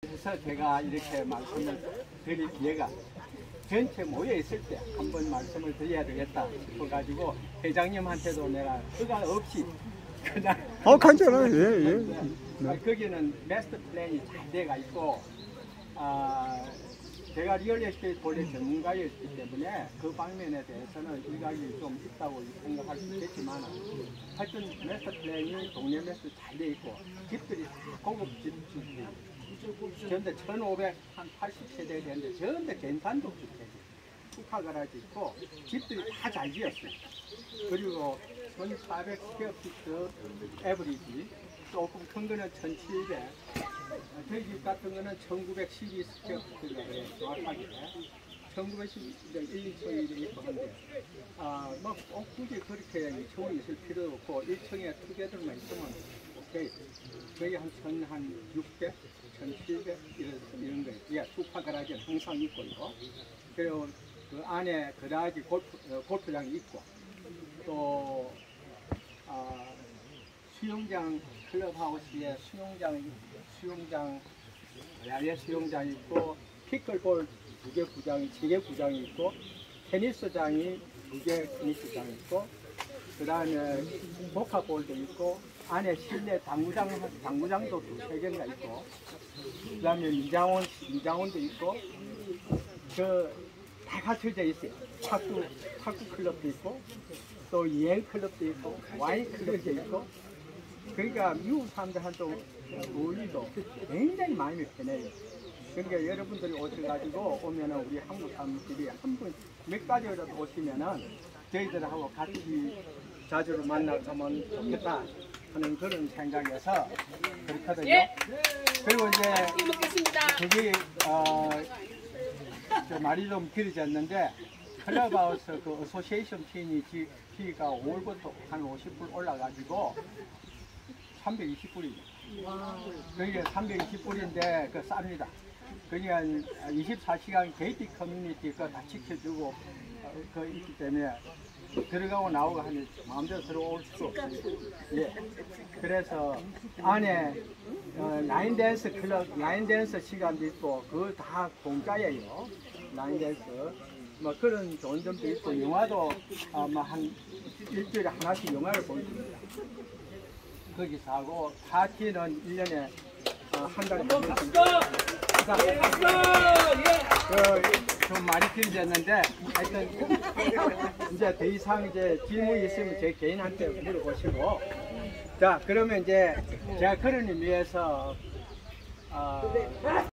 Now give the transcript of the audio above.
그래서 제가 이렇게 말씀을 드릴 기회가 전체 모여 있을 때 한번 말씀을 드려야 되겠다 싶어가지고 회장님한테도 내가 허가 없이 그냥 괜찮아요. 예. 거기는 마스터 플랜이 잘 돼가 있고 제가 리얼 에스테이트 본래 전문가였기 때문에 그 방면에 대해서는 일각이 좀 있다고 생각할 수 있겠지만 하여튼 마스터 플랜이 동네 마스터 잘 돼 있고 집들이 다 고급 집들이 전부 1580세대 되는데 전부 갱산독 주택이 축하가라지 있고 집들이 다 잘 지었어요. 그리고 1400 스퀘어피트 에버리지, 조금 큰 거는 1700, 저희 집 같은 거는 1912 스퀘어피트가 정확하게 1912, 1, 2층이 있고 한데 뭐 꼭 굳이 그렇게 2층이 있을 필요도 없고 1층에 투게더만 있으면 오케이. 거의 한 600, 1700 이런 거예요. 예, 수파가라지는 항상 있고요. 그리고 그 안에 그라지 골프장이 있고 또 수영장 클럽하우스에 수영장 야외 수영장이 있고 피클볼 2개 구장이 3개 구장이 있고 테니스장이 2개 테니스장이 있고 그 다음에 모카볼도 있고 안에 실내 당구장도 2-3개가 있고 그 다음에 미장원도 있고 다 갖춰져 있어요. 탁구 클럽도 있고 또 여행 클럽도 있고 와인 클럽도 있고 그러니까 미국 사람들한테 어울리도 굉장히 마음이 편해요. 그러니까 여러분들이 오셔가지고 오면은 우리 한국 사람들이 한 번 몇 가지라도 오시면은 저희들하고 같이 자주 만나면 좋겠다 하는 그런 생각에서 그렇거든요. 예? 그리고 이제 그게 말이 좀 길어졌는데 클럽하우스 그 어소시에이션 피가 5월부터 한 50불 올라가지고 320불이죠. 그게 320불인데 그 쌉니다. 그게 24시간 게이트 커뮤니티 그거 다 지켜주고 그 있기 때문에 들어가고 나오고 하면 마음대로 들어올 수 없어요. 예. 그래서 안에 라인 댄스 클럽, 라인 댄스 시간도 있고 그거 다 공짜예요. 라인 댄스. 뭐 그런 좋은 점도 있고 영화도 뭐 한 일주일에 하나씩 영화를 보여줍니다. 거기서 하고 파티는 1년에 한 달에 한 번씩. 좀 많이 길어졌는데 하여튼 이제 더 이상 이제 질문이 있으면 제 개인한테 물어보시고 자 그러면 이제 제가 그런 의미에서